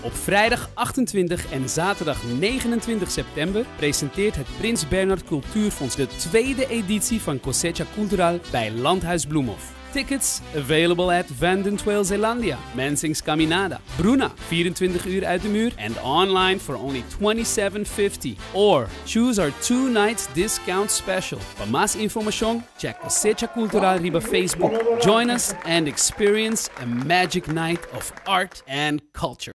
Op vrijdag 28 en zaterdag 29 september presenteert het Prins Bernhard Cultuurfonds de tweede editie van Cosecha Cultural bij Landhuis Bloemhof. Tickets available at Vanden Tweel Zeelandia, Mensings Caminada, Bruna, 24 uur uit de muur, and online for only $27.50. Or choose our 2 nights discount special. Para más información, check Cosecha Cultural Riba Facebook. Join us and experience a magic night of art and culture.